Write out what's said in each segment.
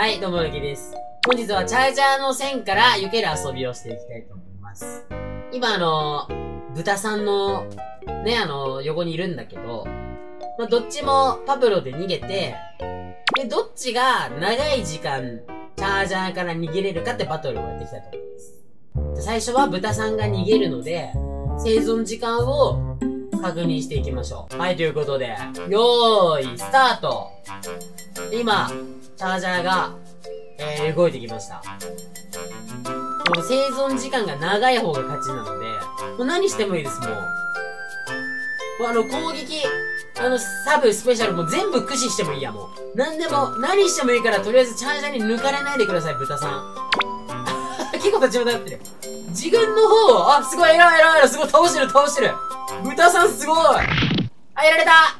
はい、どうも、ゆきです。本日はチャージャーの線から避ける遊びをしていきたいと思います。今豚さんの、ね、横にいるんだけど、まあ、どっちもパブロで逃げて、で、どっちが長い時間、チャージャーから逃げれるかってバトルをやっていきたいと思います。最初は豚さんが逃げるので、生存時間を確認していきましょう。はい、ということで、よーい、スタート。今、チャージャーが、動いてきました。この生存時間が長い方が勝ちなので、もう何してもいいです、もう。攻撃、サブ、スペシャルも全部駆使してもいいや、もう。何してもいいから、とりあえずチャージャーに抜かれないでください、豚さん。結構立ち上がってる。自分の方を、すごい、偉い、すごい、倒してる。豚さんすごい。やられた。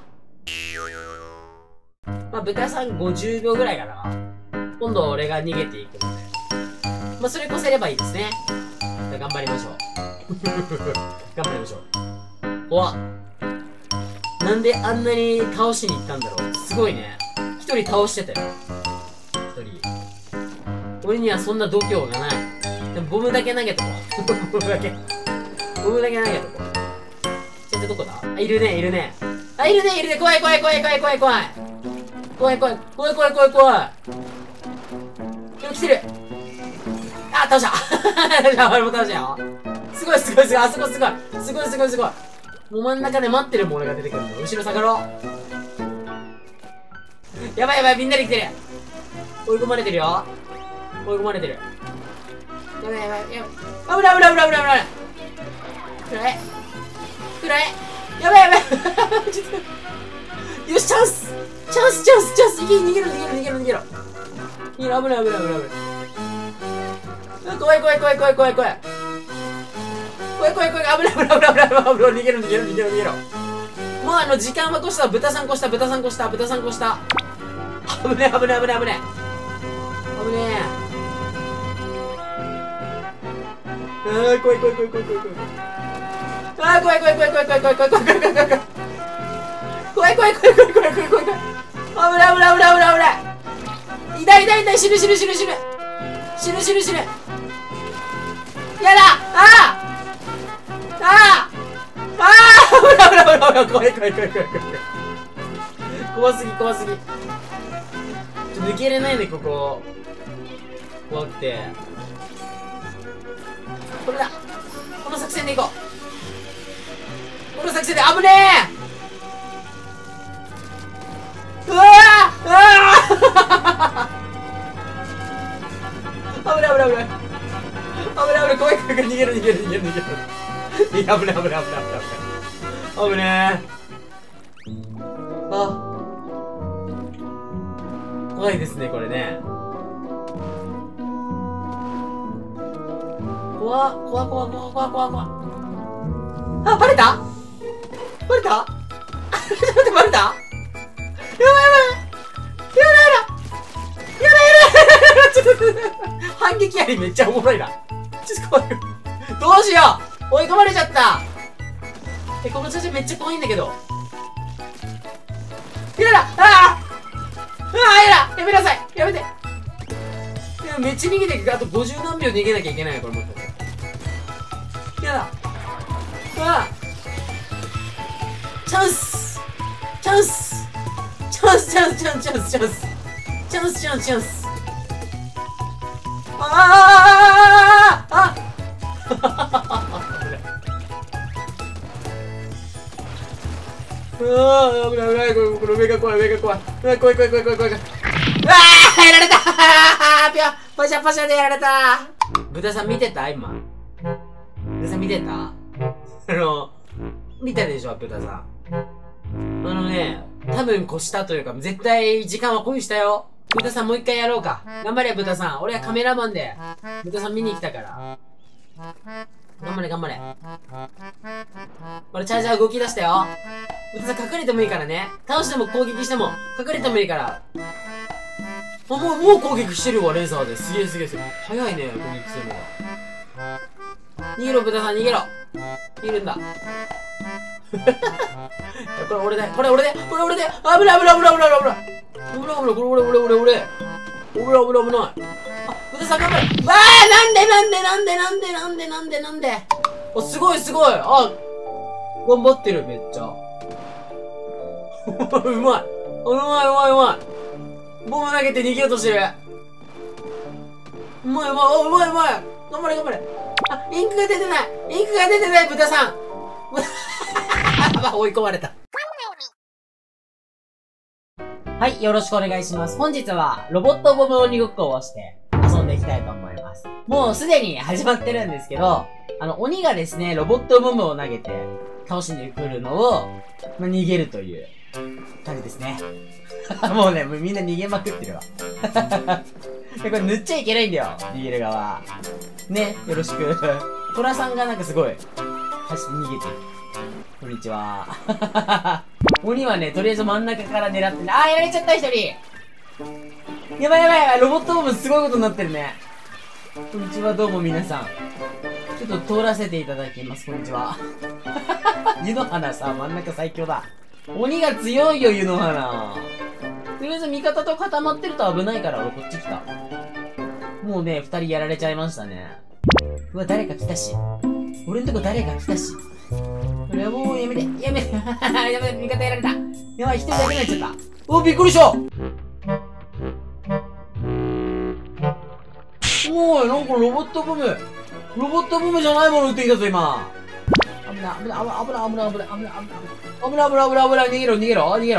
まあ、豚さん50秒ぐらいかな。今度俺が逃げていくので。まあ、それ越せればいいですね。じゃあ頑張りましょう。頑張りましょう。怖っ。なんであんなに倒しに行ったんだろう。すごいね。一人倒してたよ。一人。俺にはそんな度胸がない。でもボムだけ投げとこう。ボムだけ投げとこう。先生どこだ？いるね。いるね。怖い。怖い。来てる。倒した。俺も倒したよ。すごい。あそこすごい。もう真ん中で待ってるもん俺が出てくるんだ。後ろ下がろう。やばい、みんなで来てる。追い込まれてる。やばい。危ない。暗い。やばい。よし、チャンス。逃げろ。危ない。怖い。危ない。逃げろ。もう時間は越した。豚さん越した。危ねえ。怖い。痛い。死ぬ。やだ。怖い。怖すぎ。抜けれないね、ここ。怖くて。これだ。この作戦で行こう。危ねえ。危ない。怖い。逃げる。危ねえ。怖いですね、これね。怖。バレた。ちょっと待って、バレた。やばい。ちょっと反撃ありめっちゃおもろいな。ちょっと怖い。どうしよう。追い込まれちゃった。この写真めっちゃ怖いんだけど。やめなさい。やめて。めっちゃ逃げていく。あと50何秒逃げなきゃいけないよ、これも。やだ。チャンス。危ない。これ上が怖い。やられた。パシャでやられた。豚さん見てた？今。豚さん見てた？見たでしょ、豚さん。多分越したというか、絶対時間は越したよ。豚さんもう一回やろうか。頑張れ、豚さん。俺はカメラマンで、豚さん見に来たから。頑張れ。俺チャージャー動き出したよ。豚さん隠れてもいいからね。倒しても攻撃しても、隠れてもいいから。もう攻撃してるわ、レーザーで。すげえ。早いね、攻撃するのが。逃げろ、豚さん、逃げろ。逃げるんだ。これ俺で。危ない。これ俺。 危ない。あ、豚さん頑張れ。わあ、なんで。お、すごい。あ、頑張ってる、めっちゃ。うまい。うまい。ボム投げて逃げようとしてる。うまい。頑張れ。あ、インクが出てない、豚さん。追い込まれた。はい、よろしくお願いします。本日は、ロボットボム鬼ごっこをして遊んでいきたいと思います。もうすでに始まってるんですけど、鬼がですね、ロボットボムを投げて倒しに来るのを、逃げるという感じですね。もうね、みんな逃げまくってるわ。これ塗っちゃいけないんだよ、逃げる側。ね、よろしく。トラさんがなんかすごい、走って逃げてる。こんにちは。鬼はね、とりあえず真ん中から狙ってね。あー、やられちゃった、一人。やばい。ロボットボムすごいことになってるね。こんにちは、どうも皆さん。ちょっと通らせていただきます。こんにちは。湯の花さ、真ん中最強だ。鬼が強いよ、湯の花。とりあえず味方と固まってると危ないから俺こっち来た。もうね、二人やられちゃいましたね。うわ、誰か来たし。俺んとこ誰か来たし。これはもうやめて。やめて、味方やられた。やばい、一人だけになっちゃった。お、びっくりした。おい、なんかロボットボムじゃないもの撃ってきたぞ、今。危ない。逃げろ。危ない。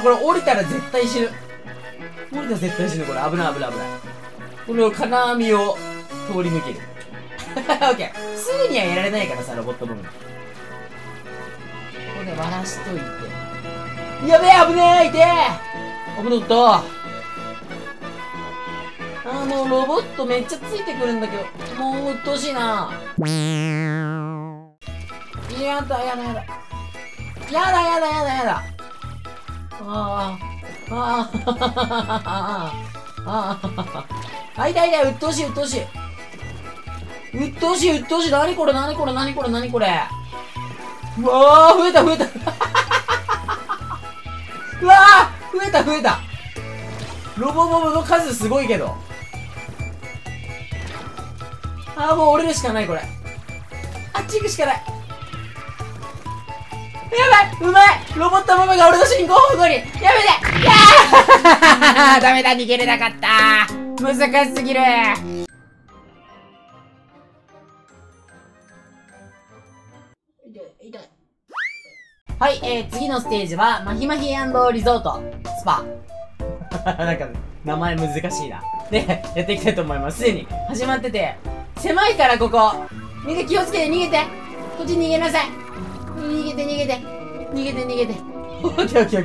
これ降りたら絶対死ぬ。これ危ない。この金網を通り抜ける。オッケー。すぐにはやられないからさ、ロボットボム。ここで割らしといて。やべえ、危ねえ、痛え。危なかった。もうロボットめっちゃついてくるんだけど、もう鬱陶しいな。やだ。痛い、鬱陶しい。何これ。うわー、増えた。うわー、増えた。ロボボムの数すごいけど。もう折れるしかない、これ。あっち行くしかない。やばい、うまい。ロボットボムが俺の進行方向に。やめて。ダメだ、逃げれなかった。難しすぎる。痛い。はい、次のステージは、マヒリゾート、スパ。なんか、名前難しいな。で、やっていきたいと思います。すでに始まってて、狭いからここ。みんな気をつけて逃げて。こっち逃げなさい。逃げて。オッケー。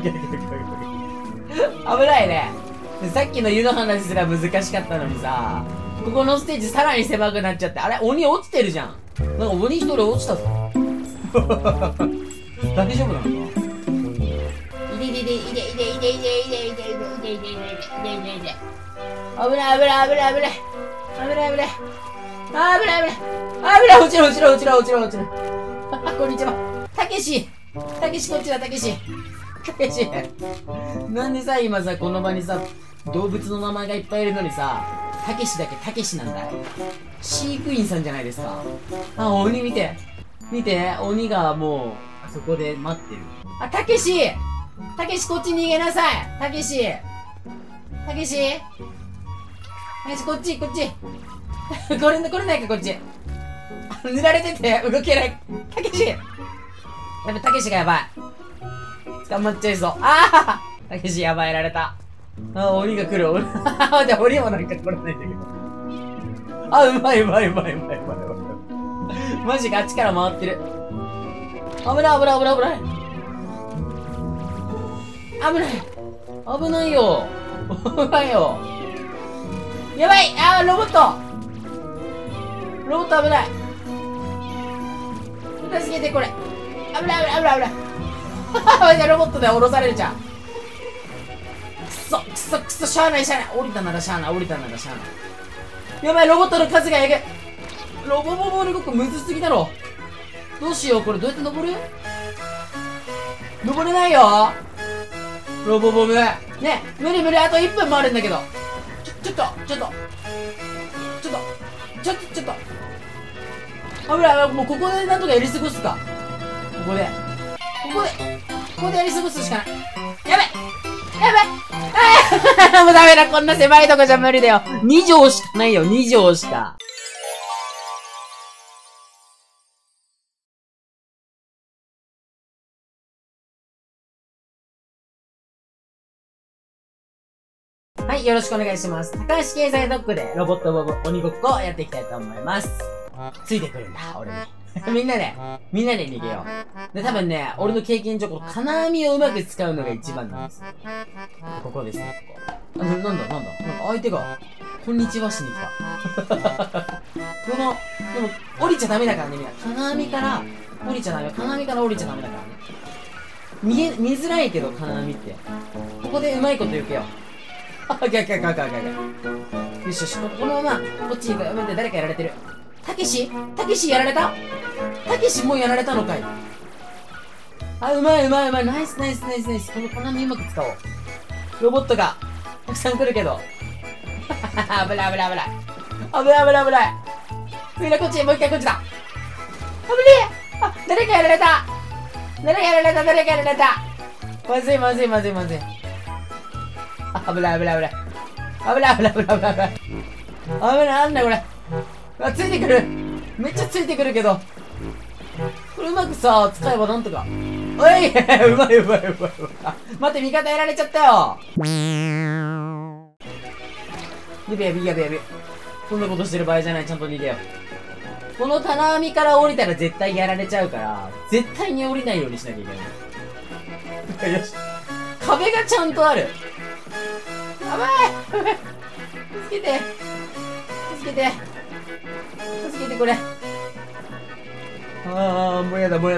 危ないね。さっきの湯の話すら難しかったのにさ、ここのステージさらに狭くなっちゃって、あれ鬼落ちてるじゃん。なんか鬼一人落ちたぞ。大丈夫なのか？落ちる。こんにちは。たけし、こっちだ、たけし。なんでさ、今さ、この場にさ、動物の名前がいっぱいいるのにさ、たけしだけたけしなんだい。飼育員さんじゃないですか。鬼見て、鬼がもう、あそこで待ってる。たけし、こっち逃げなさい。たけし、こっち。これないか、こっち。塗られてて、動けない。たけし。やべ、たけしがやばい。捕まっちゃいそう。たけしやばい、やられた。鬼が来る。じゃあ、鬼もなんか来れないんだけど。うまい。マジか、あっちから回ってる。危ないよ。やばい。ロボット危ない。助けて、これ。危ない。ロボットで降ろされるじゃん。くそ、しゃあない。降りたならしゃあない。やばい、ロボットの数がえぐい。ロボボボの動くむずすぎだろ。どうしよう、これどうやって登る？登れないよ。 ロボボム。ね、無理無理、あと1分もあるんだけど。ちょっと。危ない、もうここでなんとかやり過ごすか。ここでやり過ごすしかない。やべもうダメだ、こんな狭いとこじゃ無理だよ。2畳しかないよ、2畳しか。はい、よろしくお願いします。高橋経済ドッグでロボットボブ鬼ごっこやっていきたいと思います。ついてくるんだ、俺に。みんなで逃げよう。で、多分ね、俺の経験上、この金網をうまく使うのが一番なんですよ。ここですね、ここ。なんだなんか相手が、こんにちはしに来た。でも、降りちゃダメだからね、みんな。金網から降りちゃダメだからね。見づらいけど、金網って。ここでうまいこと言うけよ。よしよし、このまま、こっちに行く。待って、誰かやられてる。たけしやられた？たけしもうやられたのかい。あ、うまい。ナイス。この金網うまく使おう。ロボットが、たくさん来るけど。危ない。みんなこっち、もう一回こっちだ。危ねえ！あ、誰かやられた。まずい。危ない。なんだこれ。あ、ついてくる。めっちゃついてくるけど。これうまくさ、使えばなんとか。おいうまい。待って、味方やられちゃったよ。やべ。こんなことしてる場合じゃない。ちゃんと逃げよう。この金網から降りたら絶対やられちゃうから、絶対に降りないようにしなきゃいけない。よし。壁がちゃんとある。やばい助けてこれ。ああ、もうやだ。金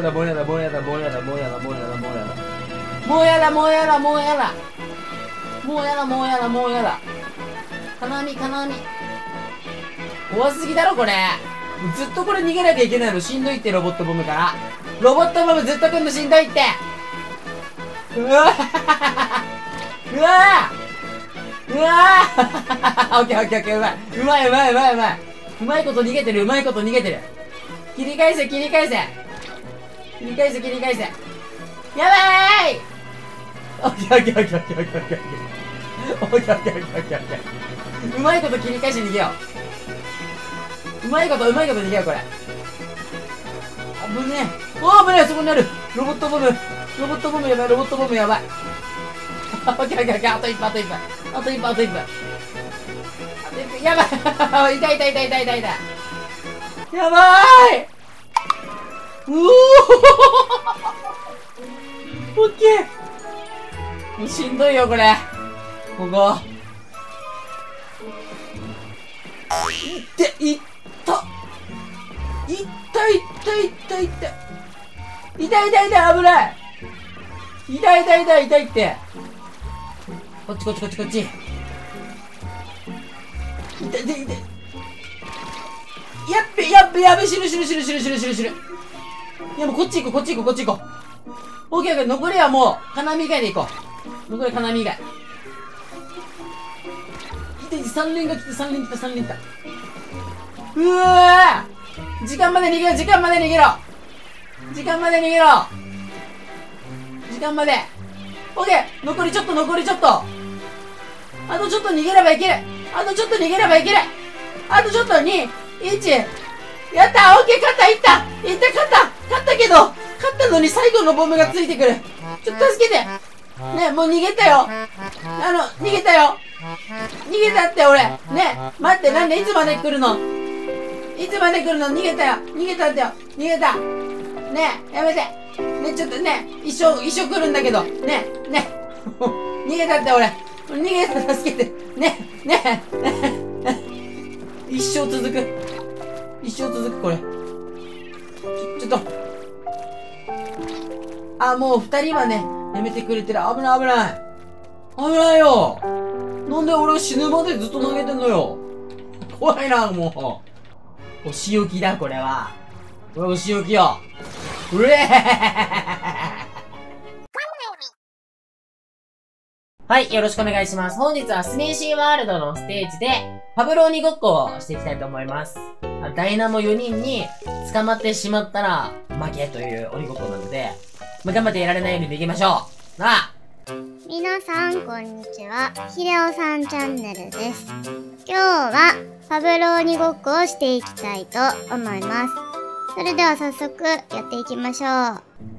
網。怖すぎだろ、これ。ずっとこれ逃げなきゃいけないのしんどいって、ロボットボムから。ロボットボムずっと来んのしんどいって。うわオッケー、うまい。うまいこと逃げてる。切り返せ。やばーい。オッケー。うまいこと切り返して逃げよう。うまいこと逃げよう、これ。危ねえ。危ねえ、そこにある。ロボットボムやばい。オッケー。あと1分。やばい。痛い。やばーい。オッケー。もうしんどいよ、これ。ここ。いった痛い。危ない。痛いって。こっち。痛い。やべ、死ぬ。いや、もうこっち行こう。オッケー。残りはもう、金網以外で行こう。3連が来て、3連来た。うわー！時間まで逃げろ。オッケー！残りちょっと。あとちょっと逃げればいける。あとちょっと2、1。やったー！オッケー、勝ったけど、勝ったのに最後のボムがついてくる。ちょっと助けて。ね、もう逃げたよ。逃げたって俺。ね、待って、なんでいつまで来るの？逃げたってよ。ね、やめて。ね、ちょっとね、一生来るんだけど。ね。逃げたって俺。助けて。ね。一生続く、これ。ちょっと。あ、もう2人はね、やめてくれてる。危ないよ。なんで俺死ぬまでずっと投げてんのよ。怖いな、もう。お仕置きだ、これは。お仕置きよ。うえーはい、よろしくお願いします。本日はスネーシーワールドのステージで、パブローニごっこをしていきたいと思います。ダイナモ4人に捕まってしまったら負けという鬼ごっこなので、頑張ってやられないようにできましょう。なあ。 皆さんこんにちは、ひでおさんチャンネルです。今日はパブローニごっこをしていきたいと思います。それでは早速やっていきましょう。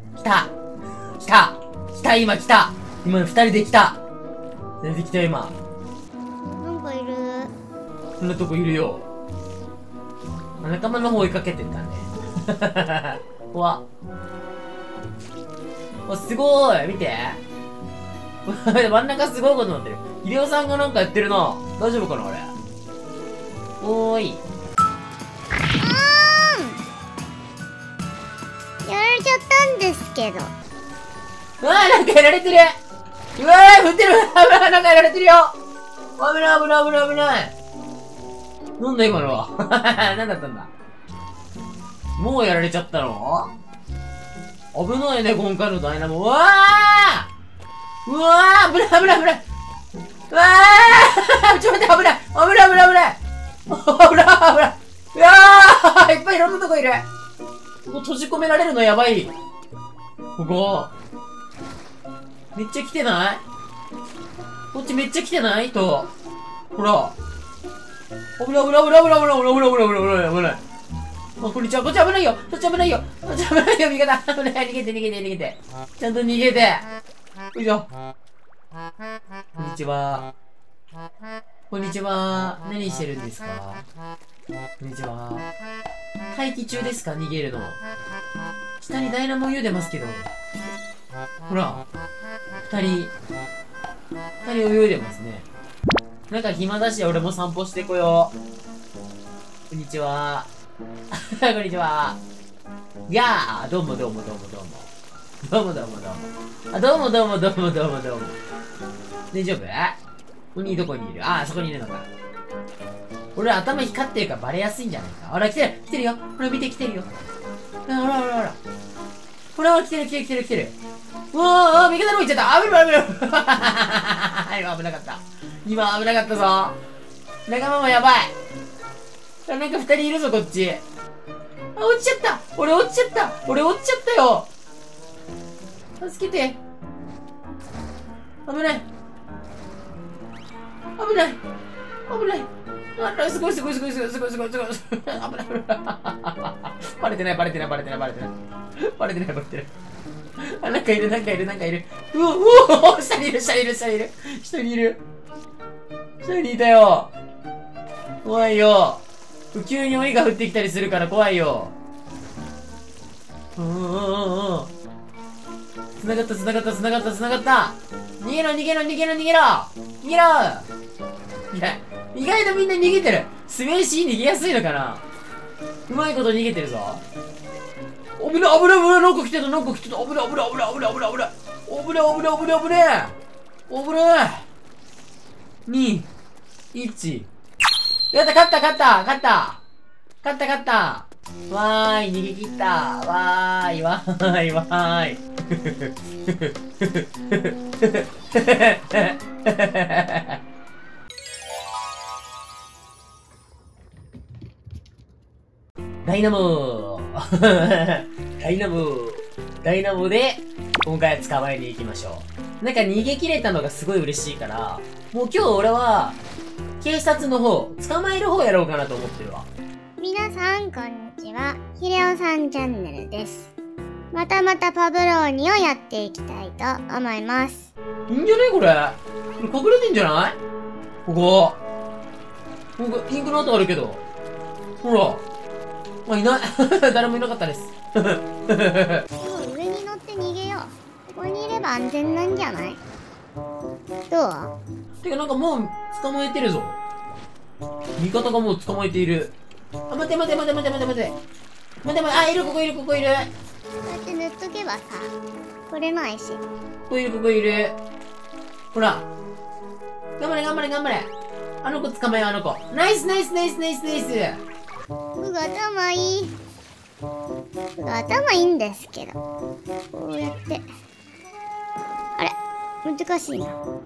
今来た。今2人で来た。出てきた今。 なんかいる。 こんなとこいるよ。仲間の方追いかけてったね。怖っ。すごーい、見て。真ん中すごいことになってる。ひでおさんがなんかやってるな。大丈夫かな、あれ。おーい。 やられちゃったんですけど。 うわー、なんかやられてる。うわー、振ってる。なんかやられてるよ。危ない。なんだ今のは。なんだったんだ。もうやられちゃったの？危ないね、今回のダイナモ。うわー、危ない。うわー、ちょっと待って、危ない。うわー、いっぱいいろんなとこいる。ここ閉じ込められるのやばい。ここ。めっちゃ来てない？こっちめっちゃ来てないと。ほら。危ない。あ、こんにちは。こっち危ないよ。味方。危ない。逃げて。ちゃんと逃げて。よいしょ。こんにちは。何してるんですか？こんにちは。待機中ですか？逃げるの。下にダイナモン U 出ますけど。ほら。二人泳いでますね。なんか暇だし、俺も散歩してこよう。こんにちは。こんにちは。いやー、どうも。あ、どうも。大丈夫？鬼どこにいる？あ、そこにいるのか。俺頭光ってるからバレやすいんじゃないか。ほら、来てるよ。ほら、見て、来てるよ。ほら。ほら、来てる。うわー、味方の方行っちゃった。危ない。今危なかったぞ。仲間もやばい。なんか2人いるぞ、こっち。あ、落ちちゃった。俺落ちちゃったよ。助けて。危ない。あ、すごい。危ない。バレてない。あ、なんかいる。うお、下にいる。下にいたよ。怖いよ。急に鬼が降ってきたりするから怖いよ。繋がった。逃げろ。いや、意外とみんな逃げてる。スメーシー逃げやすいのかな。うまいこと逃げてるぞ。危ない。なんか来てた。危ない。2、1。やった、勝った。わーい、逃げ切った。わーい。ダイナモで、今回は捕まえに行きましょう。なんか逃げ切れたのがすごい嬉しいから、もう今日俺は、警察の方、捕まえる方やろうかなと思ってるわ。 皆さんこんにちは、ひでおさんチャンネルです。またパブローニをやっていきたいと思います。 いいんじゃねこれ。隠れてんじゃない？ここ。インクの跡あるけど。ほら。いない。誰もいなかったです。 上に乗って逃げよう。ここにいれば安全なんじゃない？どう？ てかなんかもう捕まえてるぞ。味方がもう捕まえている。あ、待て。あ、いる、ここいる。 こうやって塗っとけばさ、取れないし。 ここいる。ほら。頑張れ。あの子捕まえよう、あの子。ナイス。 僕頭いい。頭いいんですけど。こうやって。あれ？ 難しいな。はい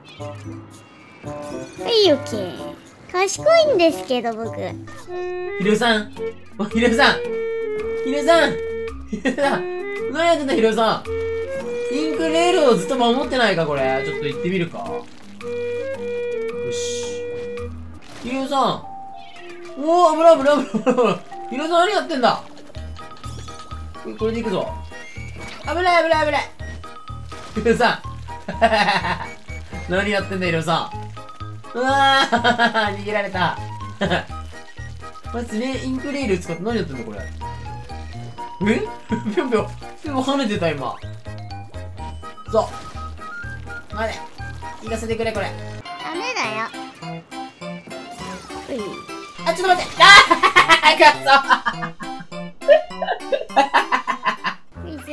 、オッケー。賢いんですけど、僕。 ひろさん。ひろさん。ひろさん。ひろさん。何やってんだ、ひろさん。インクレールをずっと守ってないか、これ。ちょっと行ってみるか。よし。ひろさん。おー、危ない危ない危ない危ない。ひろさん何やってんだ。これで行くぞ。危ない危ない危ない。ひろさん。何やってんだ、ひろさん。うわー逃げられた。マジでインクレール使って何やってんだこれ。えぴょんぴょん。でも跳ねてた今。そう。待て。行かせてくれこれ。 ダメだよ。 あ、ちょっと待って。あーミス。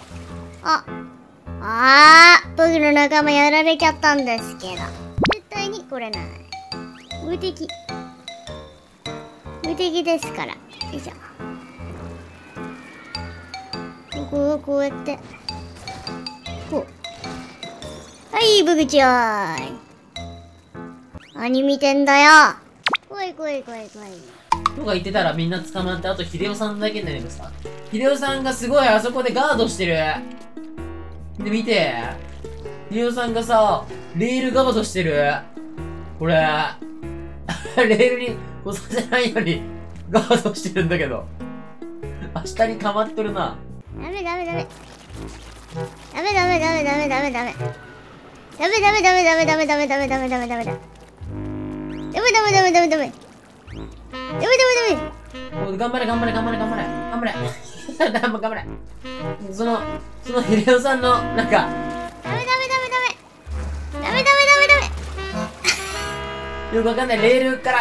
僕の仲間やられちゃったんですけど。絶対にこれない。無敵。無敵ですから。よいしょ。こうやって。こう。はい、ブグちゃーい。何見てんだよ。怖い。 とか言ってたらみんな捕まって、あと秀夫さんだけになりました。秀夫さんがすごいあそこでガードしてる。で、見て。秀夫さんがさ、レールガードしてる。これ。レールに越させないようにガードしてるんだけど。下に溜まっとるな。 ダメ。ダメ。 頑張れ。そのヒレオさんの、なんか。 ダメ。 よくわかんない、レールから。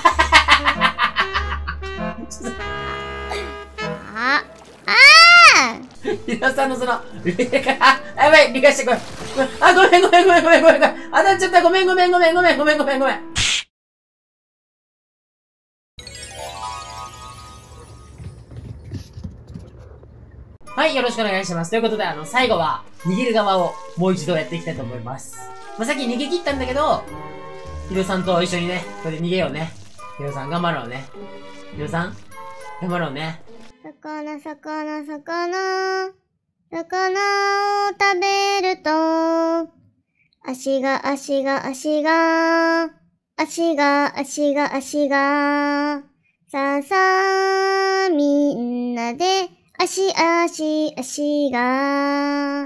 ヒレオさんのその、レールから、やばい、理解してこい。あ、ごめん。当たっちゃった、ごめん。はい、よろしくお願いします。ということで、最後は、逃げる側をもう一度やっていきたいと思います。まあ、さっき逃げ切ったんだけど、ヒロさんと一緒にね、これで逃げようね。ヒロさん、頑張ろうね。ヒロさん、頑張ろうね。 魚を食べると、足が、さあさあ、みんなで、足が、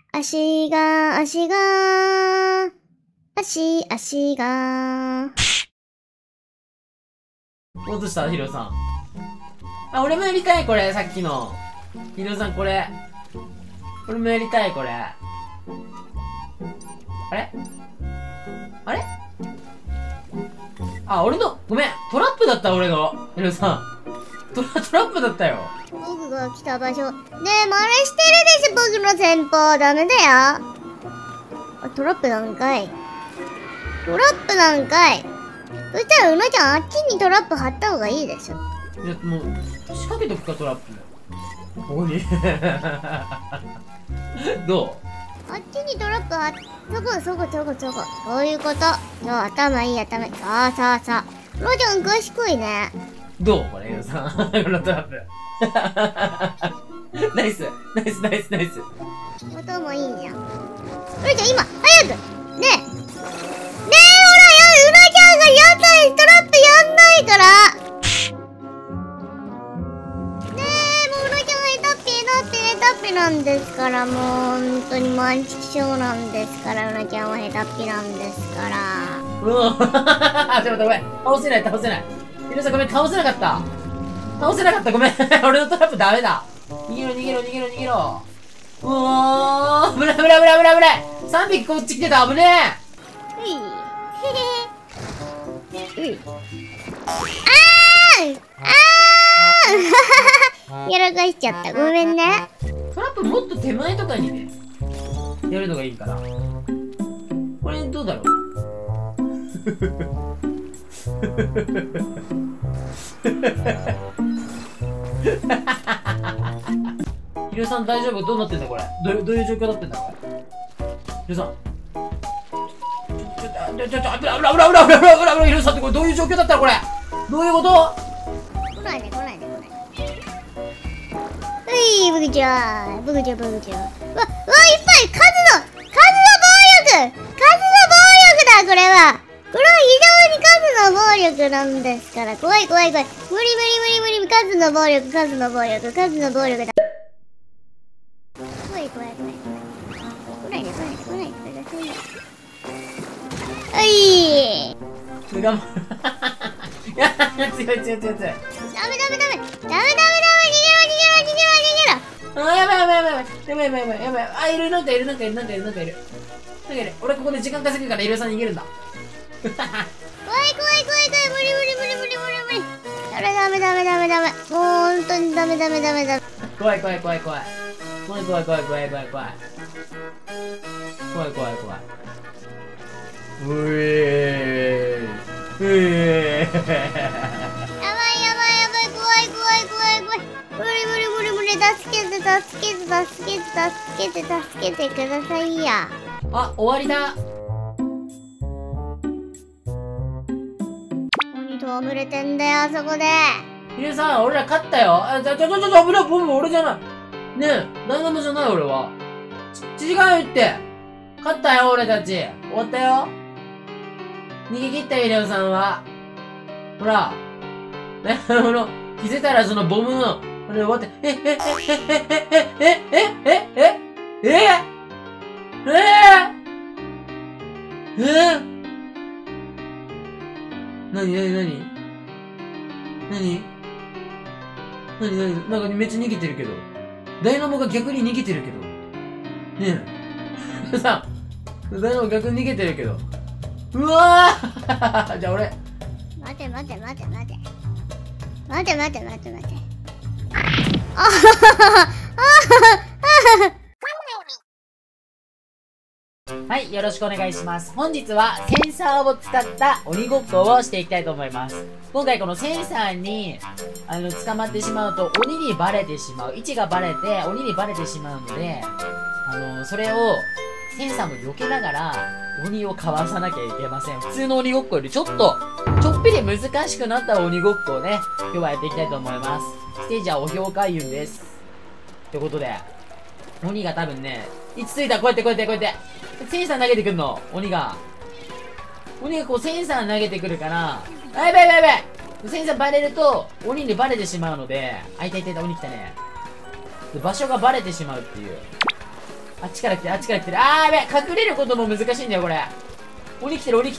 どうしたヒロさん。あ、俺もやりたい、これ、さっきの。ヒロさん、これ。俺もやりたい、これ。あれあ、俺の、ごめん。トラップだった、俺の。ヒロさん。トラップだったよ。 僕が来た場所。ねえ、真似してるでしょ、僕の戦法。ダメだよ。トラップなんかい。そしたら、うなちゃん、あっちにトラップ貼った方がいいでしょ。 いや、もう、仕掛けとくか、トラップ。ここに。どうあっちにトラップ貼っ、そこ。そういうこと。そう、頭いい。さあ。うなちゃん、賢いね。 どうこれ、ヒロさん。このトラップ。ナイス。 音もいいじゃん。うなちゃん、今、早くねえ、ほら、うなちゃんがトラップやんないから。ねえ、もううなちゃんがヘタッピなんですから、もう本当に満チキショーなんですから、うなちゃんはヘタッピなんですから。 ちょっとごめん。倒せない。ヒロさんごめん、倒せなかった。ごめん。俺のトラップダメだ。逃げろ。うおー、危ない。3匹こっち来てた、危ねえ。 やらかしちゃった。ごめんね。 トラップもっと手前とかにね、やるのがいいから。これどうだろう。ヒロさん大丈夫？どうなってんだこれ。どういう状況だってんだこれ。ヒヒロさん。危ない、ヒロさんってこれどういう状況だったのこれ。どういうこと？ 来ないで、来ないで、来ないで。ブグちゃん。うわ、いっぱい数の暴力だ、これは。これは非常に数の暴力なんですから。怖い。無理。数の暴力だ。怖い。来ないでください。はい。 頑張る。いや、強い。 ダメ。逃げろ。 やばい。あ、いる。なんかいる。俺ここで時間稼ぐからイルさん逃げるんだ。 怖い。無理。ダメ。もう本当にダメ。 怖い。うえー。 やばい。怖い。無理。助けてくださいや。 あ、終わりだ。 鬼戯れてんだよ、あそこで。 ヒルさん、俺ら勝ったよ。危ない、俺じゃない。ねえ、ダイナモじゃない、俺は。違うよって。勝ったよ、俺たち。終わったよ。逃げ切ったよ、ヒレオさんは。ほら。ね、気づいたらそのボムの、これ終わって、何なんかめっちゃ逃げてるけど。ダイナモが逆に逃げてるけど。ねえ。さ、ダイナモ逆に逃げてるけど。うわーじゃあ俺。 待て。 はい、よろしくお願いします。本日はセンサーを使った鬼ごっこをしていきたいと思います。今回このセンサーに、捕まってしまうと鬼にバレてしまう。位置がバレて鬼にバレてしまうので、それをセンサーも避けながら鬼をかわさなきゃいけません。普通の鬼ごっこよりちょっぴり難しくなった鬼ごっこをね、今日はやっていきたいと思います。ステージはお評価運です。ということで、鬼が多分ね、位置ついた、こうやって。センサー投げてくるの、鬼がこうセンサー投げてくるから、やばいセンサーバレると、鬼にバレてしまうので、いた、鬼来たね。場所がバレてしまうっていう。あっちから来てる。やべえ、隠れることも難しいんだよ、これ。鬼来てる。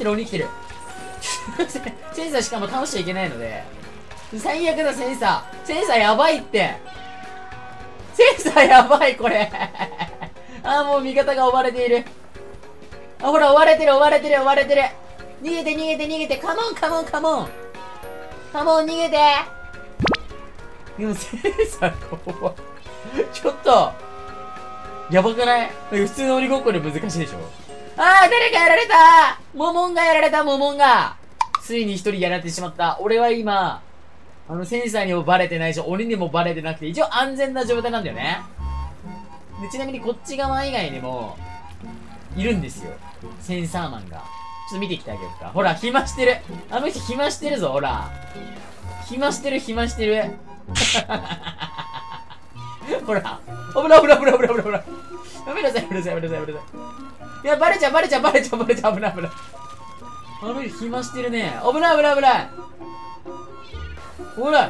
センサーしかも倒しちゃいけないので。最悪だ、センサーやばいって。センサーやばい、これ。もう味方が追われている。ほら、追われてる。逃げて。カモン。逃げて。でも、センサー怖い。ちょっと、やばくない？普通の鬼ごっこで難しいでしょ？誰かやられた！モモンがやられた、ついに一人やられてしまった。俺は今、センサーにもバレてないし、鬼にもバレてなくて、一応安全な状態なんだよね。で、ちなみにこっち側以外にも、いるんですよ。センサーマンが。ちょっと見てきてあげようか。ほら、暇してる。あの人暇してるぞ、ほら。暇してる。ほら。危ない。やめなさい。いや、バレちゃう。危ない。あの人暇してるね。危ない。ほら。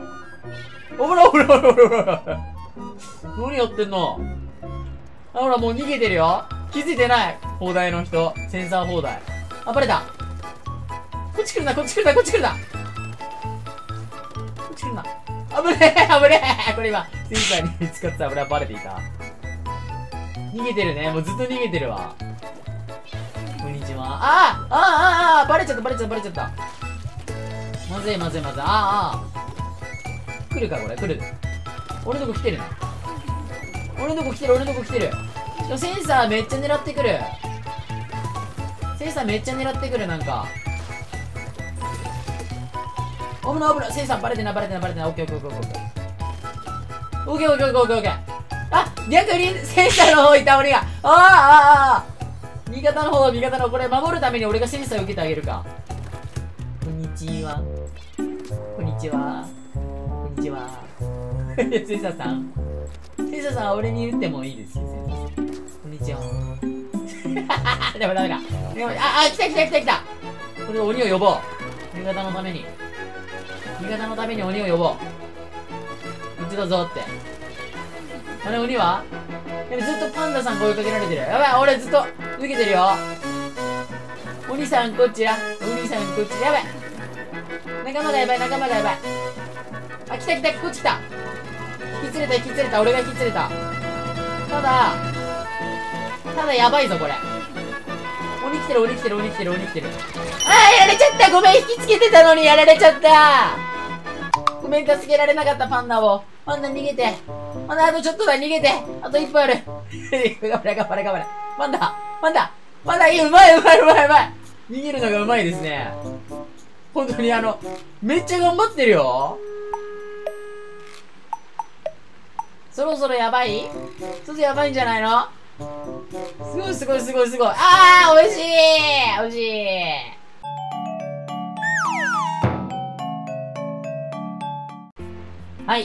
何やってんの？ほら、もう逃げてるよ。気づいてない。砲台の人。センサー砲台。バレた。こっち来るな。危ねえ。これ今、センサーに見つかってた。俺はバレていた。逃げてるね。もうずっと逃げてるわ。こんにちは。バレちゃった。まずい。来るか、これ。俺のとこ来てる。しかもセンサーめっちゃ狙ってくる。なんか。危ない。センサーバレてない。オッケー。逆にセンサーの方いた鬼が。 味方の方、味方の、これ守るために俺がセンサー受けてあげるか。こんにちは。こんにちは。こんにちは。センサーさん。センサーさんは俺に打ってもいいですよ、センサーさん。こんにちは。でもダメか。来た来た来た来た。これ鬼を呼ぼう。味方のために。味方のために鬼を呼ぼう。こっちだぞって。あれ鬼はずっとパンダさん声かけられてる。やばい、俺ずっと受けてるよ。鬼さんこっちや。鬼さんこっち。やばい。仲間がやばい、仲間がやばい。あ、来た来た、こっち来た。引き連れた、引き連れた。俺が引き連れた。ただやばいぞ、これ。鬼来てる、鬼来てる、鬼来てる、鬼来てる。やられちゃった。ごめん、引きつけてたのにやられちゃった。ごめん、助けられなかった、パンダを。パンダ逃げて。まだあとちょっとだ、逃げて。あと1分ある。頑張れ、頑張れ、頑張れ。パンダ、パンダ、パンダ、いい、うまい、うまい、うまい、うまい。逃げるのがうまいですね。本当にめっちゃ頑張ってるよ。そろそろやばい？ちょっとやばいんじゃないの？すごいすごいすごいすごい。美味しい！美味しい！はい、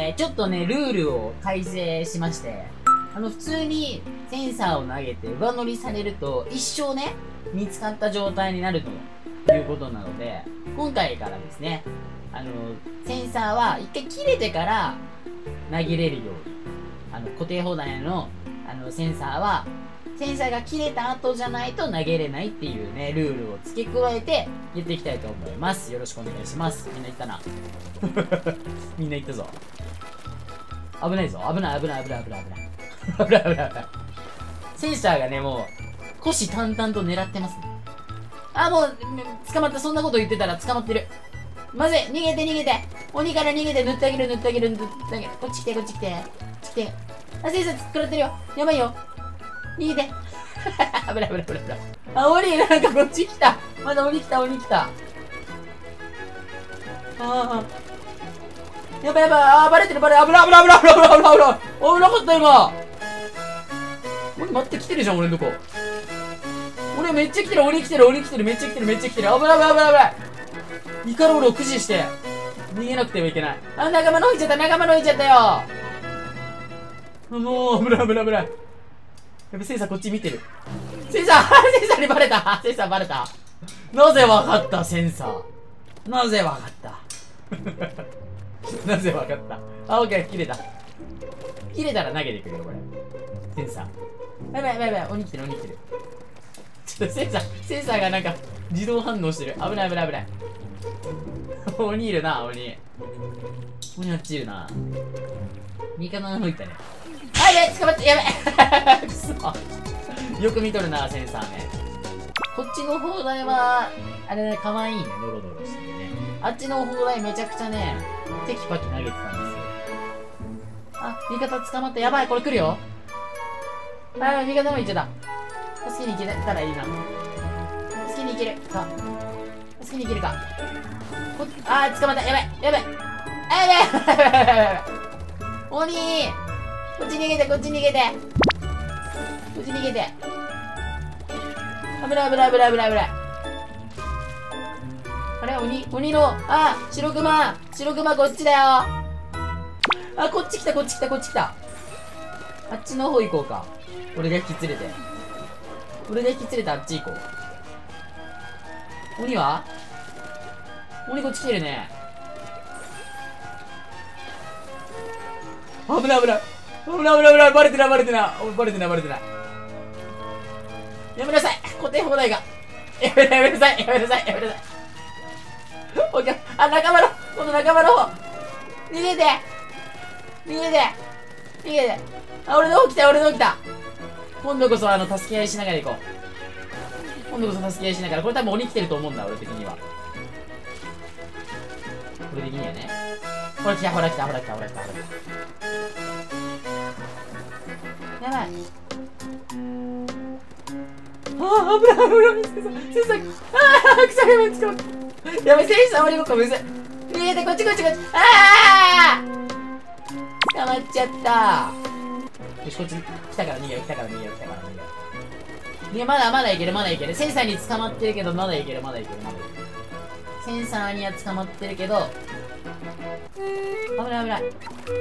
ちょっとね、ルールを改正しまして、普通にセンサーを投げて上乗りされると、一生ね、見つかった状態になるということなので、今回からですね、センサーは一回切れてから投げれるように、固定砲台の、センサーは、センサーが切れた後じゃないと投げれないっていうね、ルールを付け加えてやっていきたいと思います。よろしくお願いします。みんな言ったな。みんな言ったぞ。危ないぞ。危ない危ない危ない危ない危ない。危ない危ない危ない。センサーがね、もう、虎視眈々と狙ってますね。もう、捕まった。そんなこと言ってたら捕まってる。まずい。逃げて逃げて。鬼から逃げて。塗ってあげる塗ってあげる塗ってあげる。こっち来てこっち来て。こっち来て。センサー食らってるよ。やばいよ。逃げて。危ない危ない危ない危ない。鬼なんかこっち来た。まだ鬼来た鬼来た。やばいやばい。バレてるバレ。危ない危ない危ない危ない危ない危ない危ない。危なかった今。鬼待って来てるじゃん俺のとこ。俺めっちゃ来てる鬼来てる鬼来てるめっちゃ来てるめっちゃ来てる。危ない危ない危ない危ない。イカロールを駆使して逃げなくてはいけない。仲間の方行っちゃった仲間の方行っちゃったよ。もう危ない危ない危ない。やべ、センサーこっち見てる。センサーにバレた。センサーバレた。なぜわかったセンサー。なぜわかったなぜわかった。オッケー、切れた。切れたら投げてくるよ、これ。センサー。やばいやばいやばい、鬼来てる鬼来てる。ちょっとセンサーがなんか自動反応してる。危ない危ない危ない。鬼いるな、鬼。鬼あっちいるな。味方の方行ったね。やべえ捕まったやべえくそよく見とるな、センサーね。こっちの砲台は、あれ、かわいいね、ドロドロしててね。あっちの砲台めちゃくちゃね、テキパキ投げてたんですよ。味方捕まった。やばい、これ来るよ。味方の方行っちゃった。助けに行けたらいいな。助けに行けるか。助けに行けるか。捕まった。やばいやばい。やばいやばいやばいやばい。鬼こっち逃げてこっち逃げてこっち逃げて。危ない危ない危ない危ない危ない。あれ鬼の白熊こっちだよ。こっち来たこっち来たこっち来た。あっちの方行こうか。俺が引き連れてあっち行こう。鬼こっち来てるね。危ない危ない危ない危ない危ない。バレてないバレてないバレてないバレてない。やめなさい固定砲台が。やめなさいやめなさいやめなさい。オッケー。仲間のこの仲間の方逃げて逃げて逃げて。俺の方来た俺の方来た。今度こそ助け合いしながら行こう。今度こそ助け合いしながら。これ多分鬼来てると思うんだ俺的には。これ的にはね。ほら来たほら来たほら来たほら来たほら来た。やばい。危ない危ない。センサー草やばい捕まった。やばいセンサー鬼ごっこむずい。逃げてこっちこっちこっち。捕まっちゃった。よしこっち来たから逃げよう来たから逃げよう来たから逃げよう。 いや、まだいける、まだいける。センサーに捕まってるけど、まだいける、まだいける、まだいける。センサーには捕まってるけど、危ない危ない。危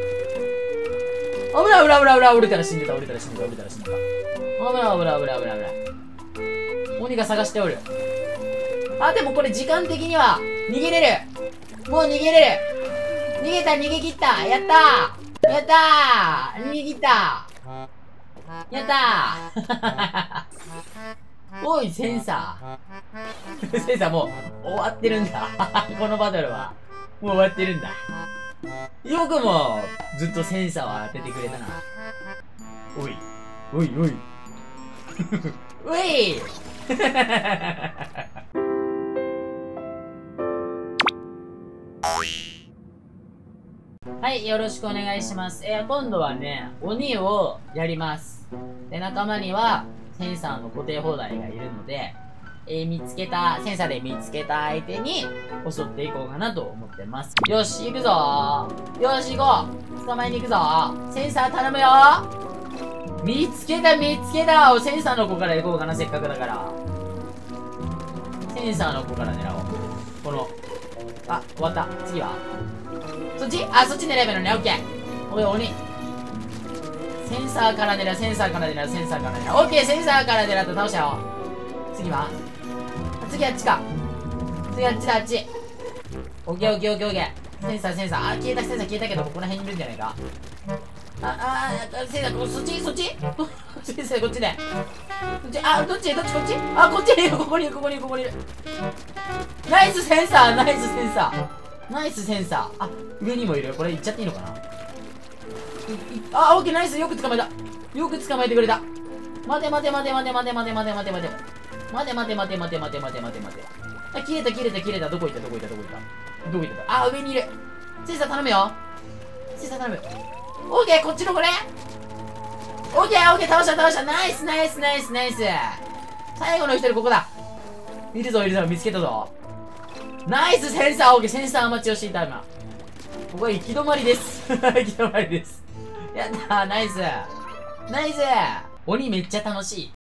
ない危ない危ない危ない。俺から死んでた、俺から死んでた、俺から死んでた。危ない危ない危ない危ない危ない。鬼が探しておる。あ、でもこれ時間的には、逃げれる。もう逃げれる。逃げた、逃げ切った。やったー。やったー。逃げ切った。やったー。おい、センサー。センサーもう終わってるんだ。このバトルは。もう終わってるんだ。よくも、ずっとセンサーを当ててくれたな。おい。おいおい。おいはい、よろしくお願いします。今度はね、鬼をやります。で、仲間には、センサーの固定放題がいるので、センサーで見つけた相手に襲っていこうかなと思ってます。よし、行くぞー。よし、行こう。捕まえに行くぞー。センサー頼むよー。見つけた、見つけた。センサーの子から行こうかな、せっかくだから。センサーの子から狙おう。この、あ、終わった。次はそっちあ、そっち狙えばいいのね。オッケー。おい、鬼。センサーから狙う、センサーから狙う、センサーから狙う。オッケー、センサーから狙って倒したよ。次は次あっちか。次あっちだ、あっち。オッケーオッケーオッケーオッケー。センサー、センサー。あ、消えた、センサー消えたけど、ここら辺にいるんじゃないか。センサー、そっちそっちセンサー、こっちで。こっち、あ、どっちこっちあ、こっちにいる、ここにいる、ここにいる、ここにいる。ナイスセンサー、ナイスセンサー。ナイスセンサー。あ、上にもいる。これ行っちゃっていいのかな。あ、オッケー、ナイス。よく捕まえた。よく捕まえてくれた。待て待て待て待て待て待て待て待て待て。待て待て待て待て待て待て待て待て。あ、切れた切れた切れた。どこ行ったどこ行ったどこ行ったどこ行った。あ、上にいる。センサー頼むよ。センサー頼む。オッケー、こっちのこれ。オッケーオッケー、倒した倒した。ナイスナイスナイスナイス。最後の一人ここだ。いるぞいるぞ、見つけたぞ。ナイスセンサー。オッケー、センサー待ちをしていた今。ここは行き止まりです。行き止まりです。やったー、ナイスナイス。鬼めっちゃ楽しい。